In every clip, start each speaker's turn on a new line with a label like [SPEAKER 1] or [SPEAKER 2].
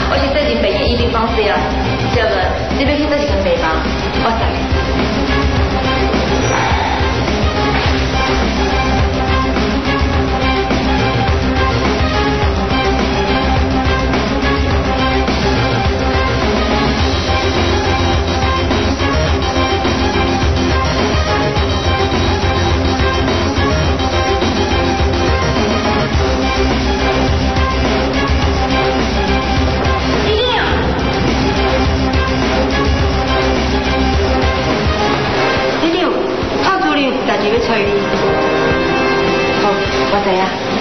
[SPEAKER 1] 我是最近病的医病方式啊。小文，你要去倒一间病房？我送你。 代志要找你，好，我知影。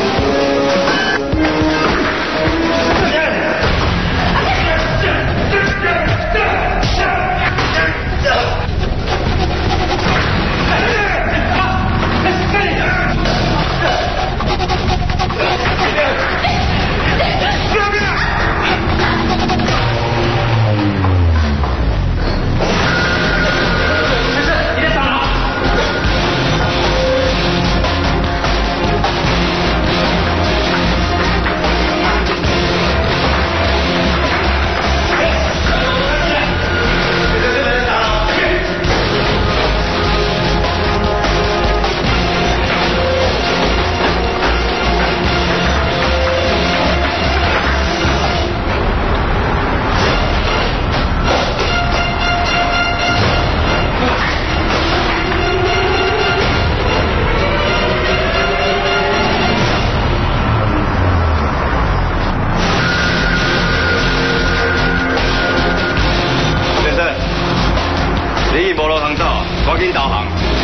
[SPEAKER 2] 赶紧导航。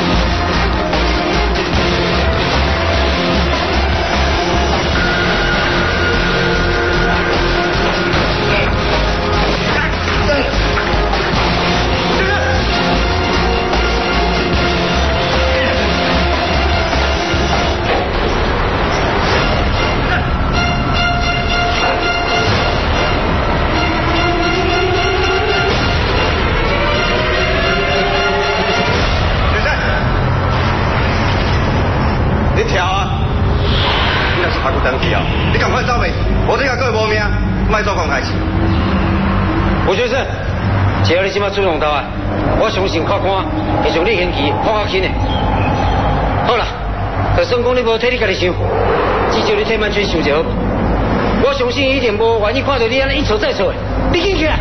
[SPEAKER 2] 你赶快走呗，无这个各位无命，卖做公开事。
[SPEAKER 3] 吴先生，只要你即马主动投案，我相信法官会将你刑期放较轻的。好啦，就算讲你无替你家己想，至少你替万全想就好。我相信一定无愿意看到你安尼一错再错的。你紧起来！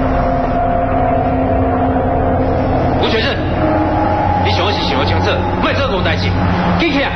[SPEAKER 3] 吴先生，你想的是想要清楚，卖做误代志，紧起来！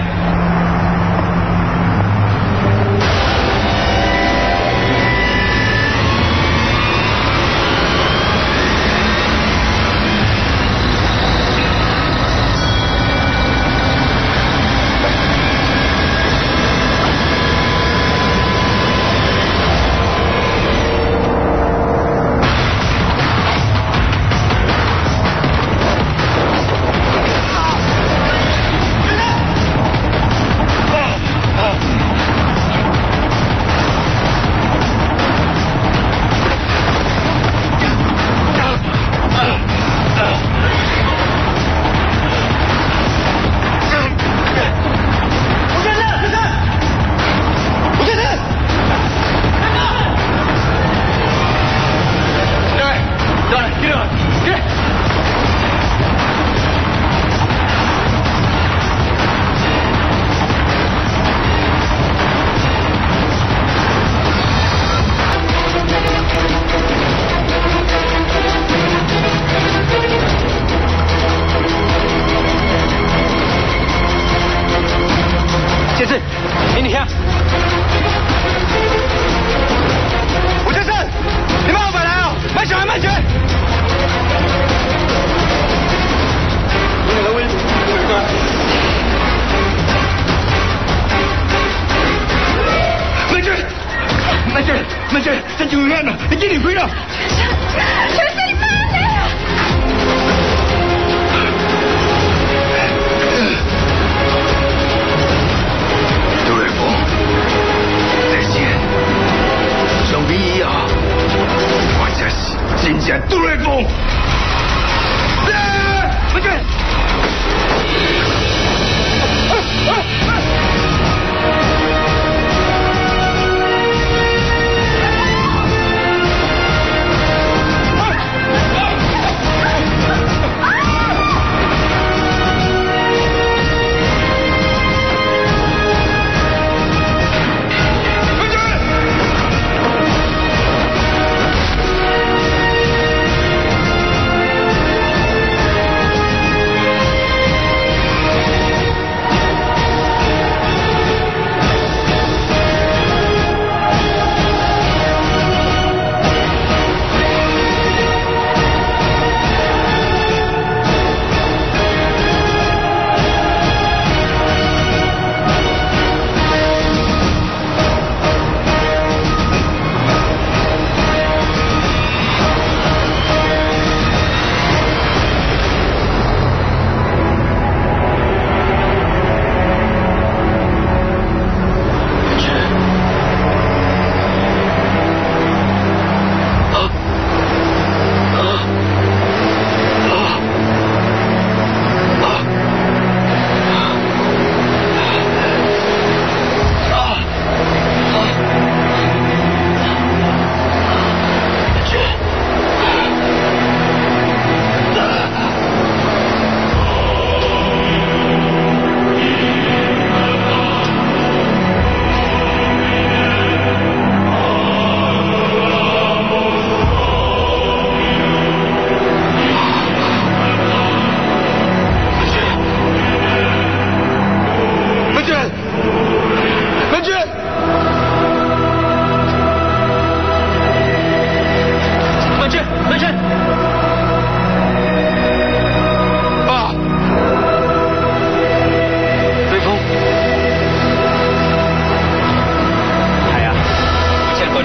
[SPEAKER 3] 先生，你看，吴先生，你慢回来哦，慢拳，慢拳。你哪个位置？慢拳，慢拳，慢拳，真就远了，你尽力开了。全是你妈的！ 上帝啊！我这是真正杜瑞峰！回去！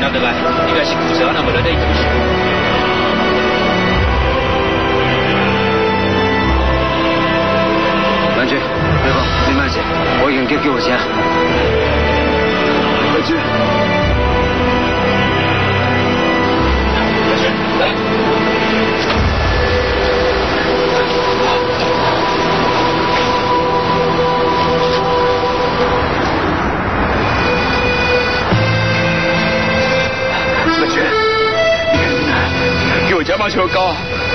[SPEAKER 3] 得来，应该是负责那么来的一种。文君，别讲，你慢些，我已经叫救护车。文君，文君，来。文君，你看你那，给我加把球高。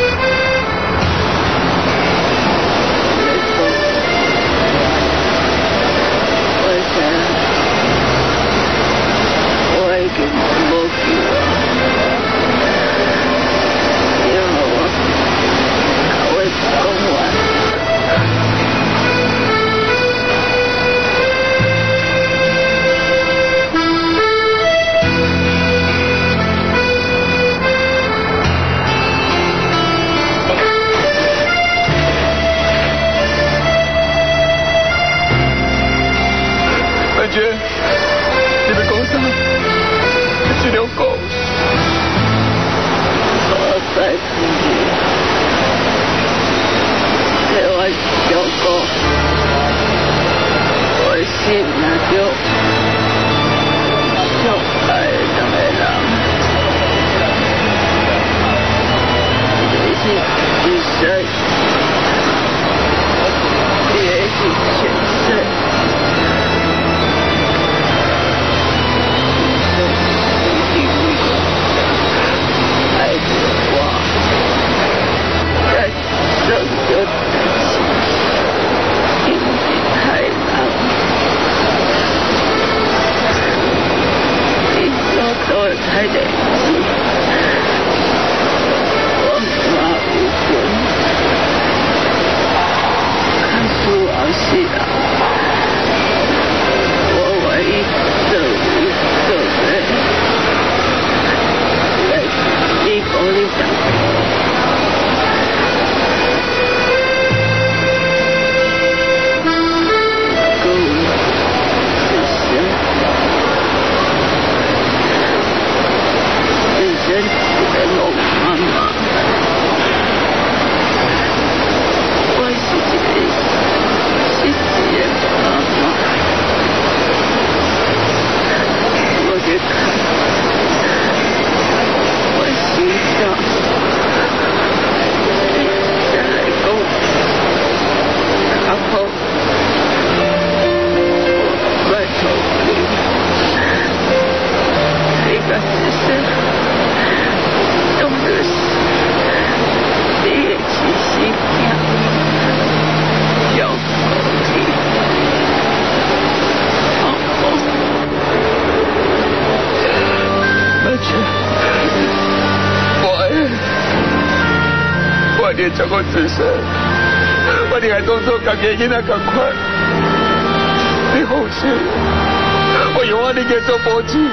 [SPEAKER 3] 你照顾自身，我哋系当初家己囡仔咁快，你放心，我用我哋嘅做保证，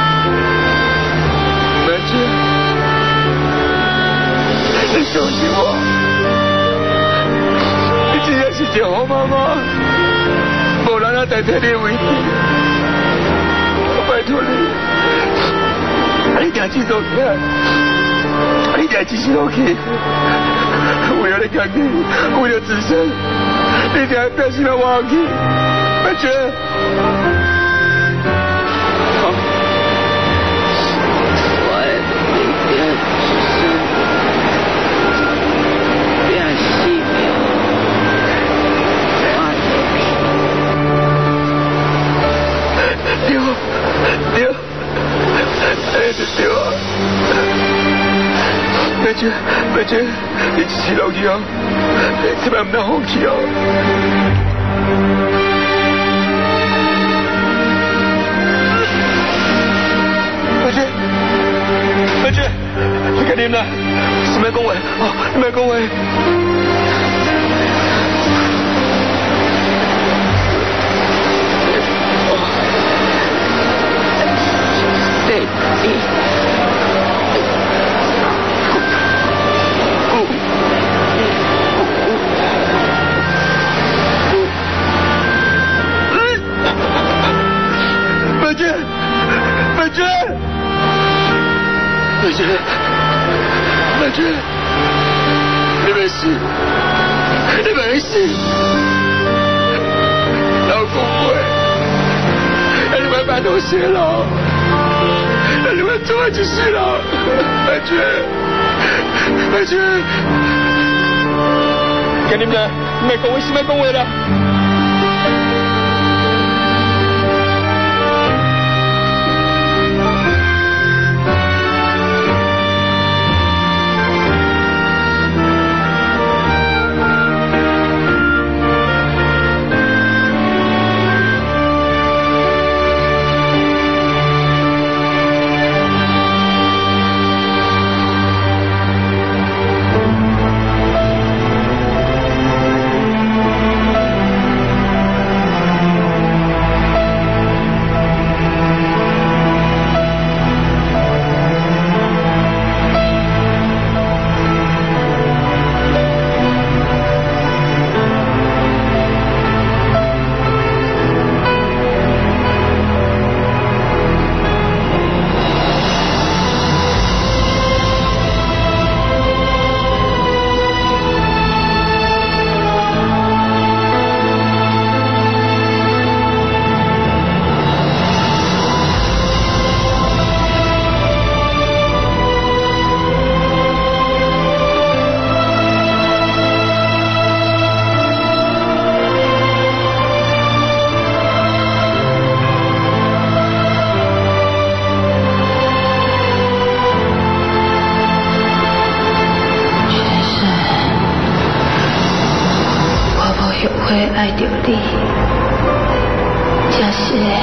[SPEAKER 3] 妹姐，你相信我，你真正是一个好妈妈，无人能代替你的位置，我拜托你，你定记住起，你定继续落去。为了你家己，为了自身，你定要表现到我去，妹姐。好，我一定变细命，对，哎，对啊。妹姐，你支持落去哦，千万唔能放弃哦。妹姐，你该念啦，是咪讲话？哦，你咪讲话。妹姐，
[SPEAKER 4] 美娟，美娟，你没事，你没事。老公会，你们拜托谢了，你们做就是了。美娟，美娟，跟你们讲，没讲话是没讲话啦。爱着你，真是的。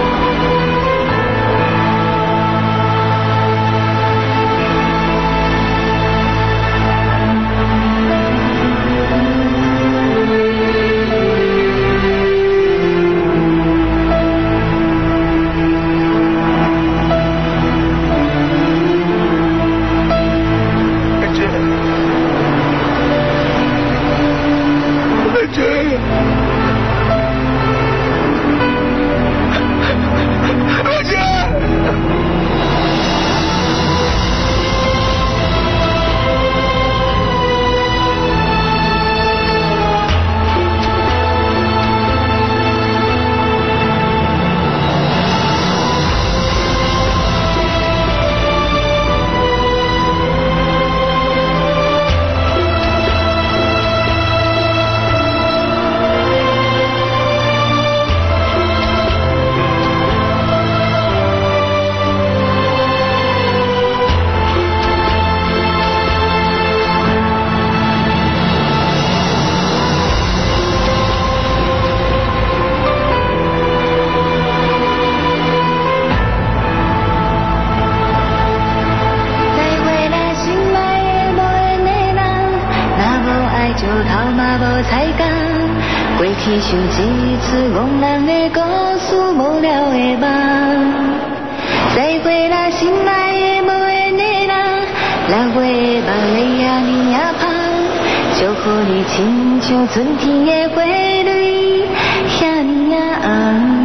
[SPEAKER 4] 去想一次憨人的故事，无聊的梦。再会啦，心爱的无缘的人，6月的目你呀你呀香，祝福你亲像春天的花蕊，遐尼呀红。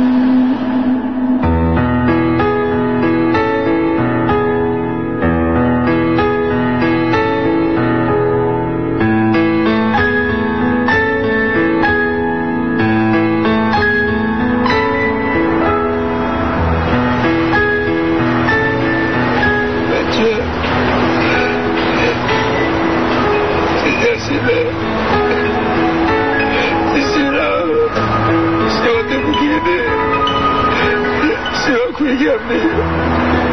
[SPEAKER 5] 亏欠你。